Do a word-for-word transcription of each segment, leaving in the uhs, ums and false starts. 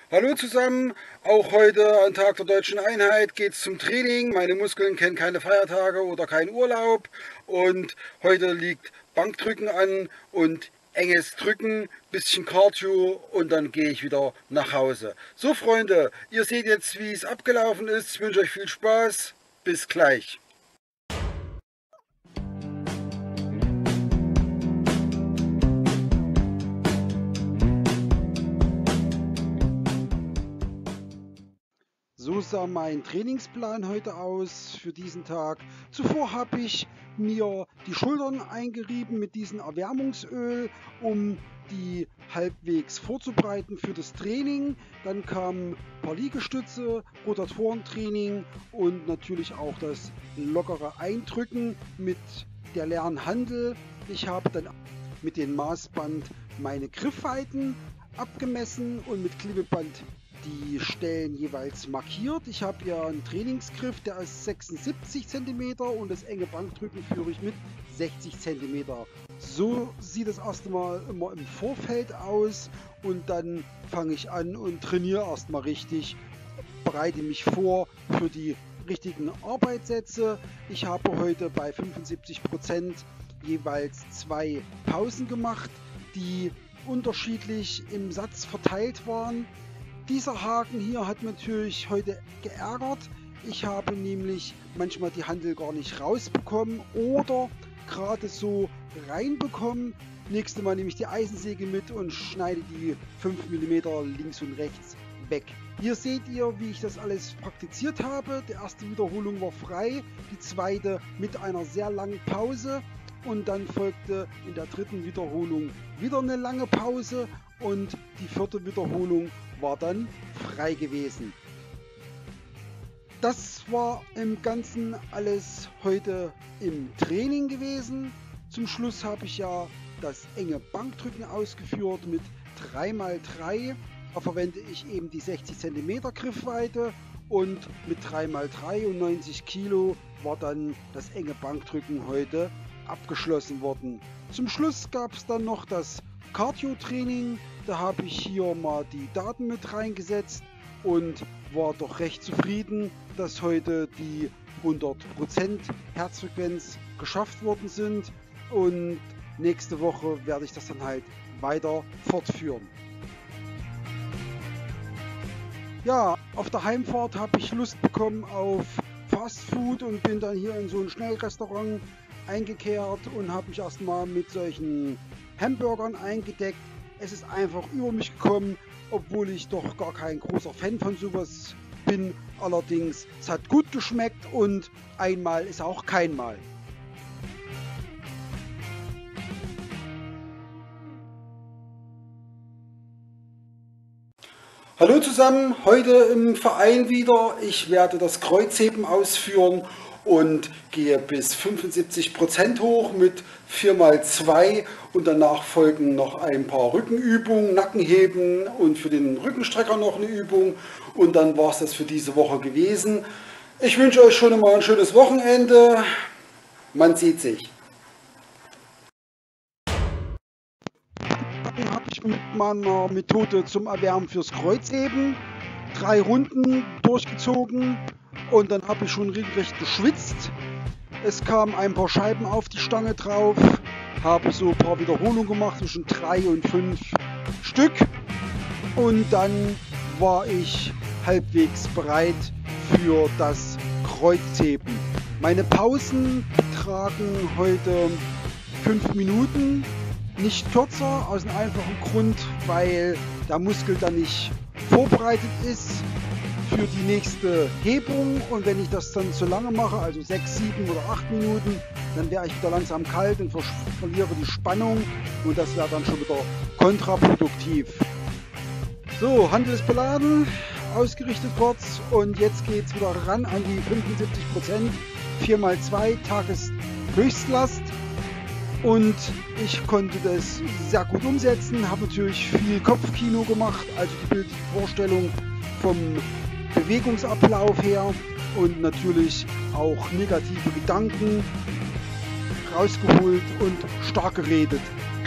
Hallo zusammen, auch heute am Tag der Deutschen Einheit geht es zum Training. Meine Muskeln kennen keine Feiertage oder keinen Urlaub und heute liegt Bankdrücken an und enges Drücken, bisschen Cardio und dann gehe ich wieder nach Hause. So Freunde, ihr seht jetzt, wie es abgelaufen ist. Ich wünsche euch viel Spaß, bis gleich. So sah mein Trainingsplan heute aus für diesen Tag. Zuvor habe ich mir die Schultern eingerieben mit diesem Erwärmungsöl, um die halbwegs vorzubereiten für das Training. Dann kamen ein paar Liegestütze, Rotatorentraining und natürlich auch das lockere Eindrücken mit der leeren Handel. Ich habe dann mit dem Maßband meine Griffweiten abgemessen und mit Klebeband die Stellen jeweils markiert. Ich habe ja einen Trainingsgriff, der ist sechsundsiebzig Zentimeter und das enge Bankdrücken führe ich mit sechzig Zentimeter. So sieht das erste Mal immer im Vorfeld aus und dann fange ich an und trainiere erstmal richtig, bereite mich vor für die richtigen Arbeitssätze. Ich habe heute bei fünfundsiebzig Prozent jeweils zwei Pausen gemacht, die unterschiedlich im Satz verteilt waren. Dieser Haken hier hat natürlich heute geärgert. Ich habe nämlich manchmal die Handel gar nicht rausbekommen oder gerade so reinbekommen. Nächstes Mal nehme ich die Eisensäge mit und schneide die fünf Millimeter links und rechts weg. Hier seht ihr, wie ich das alles praktiziert habe. Die erste Wiederholung war frei, die zweite mit einer sehr langen Pause und dann folgte in der dritten Wiederholung wieder eine lange Pause und die vierte Wiederholung war dann frei gewesen. Das war im Ganzen alles heute im Training gewesen. Zum Schluss habe ich ja das enge Bankdrücken ausgeführt mit drei mal drei. Da verwende ich eben die sechzig Zentimeter Griffweite und mit drei mal drei und neunzig Kilo war dann das enge Bankdrücken heute abgeschlossen worden. Zum Schluss gab es dann noch das Cardio-Training. Da habe ich hier mal die Daten mit reingesetzt und war doch recht zufrieden, dass heute die hundert Prozent Herzfrequenz geschafft worden sind und nächste Woche werde ich das dann halt weiter fortführen. Ja, auf der Heimfahrt habe ich Lust bekommen auf Fast Food und bin dann hier in so ein Schnellrestaurant eingekehrt und habe mich erstmal mit solchen Hamburgern eingedeckt. Es ist einfach über mich gekommen, obwohl ich doch gar kein großer Fan von sowas bin. Allerdings, es hat gut geschmeckt und einmal ist auch kein Mal. Hallo zusammen, heute im Verein wieder. Ich werde das Kreuzheben ausführen und gehe bis fünfundsiebzig Prozent hoch mit vier mal zwei und danach folgen noch ein paar Rückenübungen, Nackenheben und für den Rückenstrecker noch eine Übung und dann war es das für diese Woche gewesen. Ich wünsche euch schon mal ein schönes Wochenende. Man sieht sich. Dann habe ich mit meiner Methode zum Erwärmen fürs Kreuzheben drei Runden durchgezogen. Und dann habe ich schon regelrecht geschwitzt. Es kamen ein paar Scheiben auf die Stange drauf. Habe so ein paar Wiederholungen gemacht, zwischen drei und fünf Stück. Und dann war ich halbwegs bereit für das Kreuzheben. Meine Pausen betragen heute fünf Minuten. Nicht kürzer, aus einem einfachen Grund, weil der Muskel dann nicht vorbereitet ist für die nächste Hebung und wenn ich das dann zu lange mache, also sechs, sieben oder acht Minuten, dann wäre ich wieder langsam kalt und ver verliere die Spannung und das wäre dann schon wieder kontraproduktiv. So, Handel ist beladen, ausgerichtet kurz und jetzt geht es wieder ran an die fünfundsiebzig Prozent, vier mal zwei Tageshöchstlast und ich konnte das sehr gut umsetzen, habe natürlich viel Kopfkino gemacht, also die bildliche Vorstellung vom Bewegungsablauf her und natürlich auch negative Gedanken rausgeholt und stark geredet.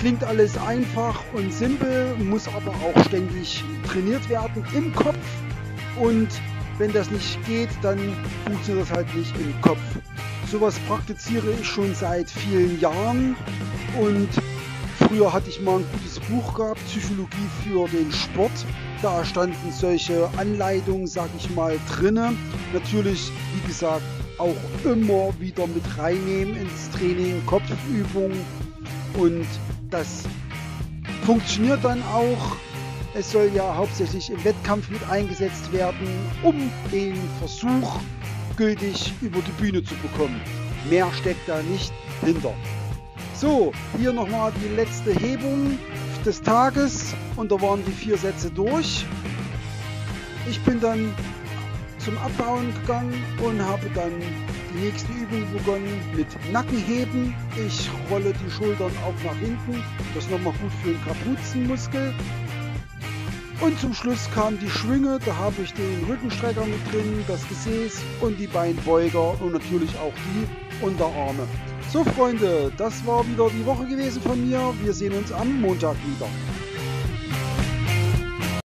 Klingt alles einfach und simpel, muss aber auch ständig trainiert werden im Kopf. Und wenn das nicht geht, dann funktioniert das halt nicht im Kopf. Sowas praktiziere ich schon seit vielen Jahren und früher hatte ich mal ein gutes Buch gehabt, Psychologie für den Sport. Da standen solche Anleitungen, sag ich mal, drinne. Natürlich, wie gesagt, auch immer wieder mit reinnehmen ins Training, Kopfübungen, und das funktioniert dann auch. Es soll ja hauptsächlich im Wettkampf mit eingesetzt werden, um den Versuch gültig über die Bühne zu bekommen. Mehr steckt da nicht hinter. So, hier nochmal die letzte Hebung des Tages und da waren die vier Sätze durch. Ich bin dann zum Abbauen gegangen und habe dann die nächste Übung begonnen mit Nackenheben. Ich rolle die Schultern auch nach hinten, das ist nochmal gut für den Kapuzenmuskel. Und zum Schluss kam die Schwünge, da habe ich den Rückenstrecker mit drin, das Gesäß und die Beinbeuger und natürlich auch die Unterarme. So Freunde, das war wieder die Woche gewesen von mir. Wir sehen uns am Montag wieder.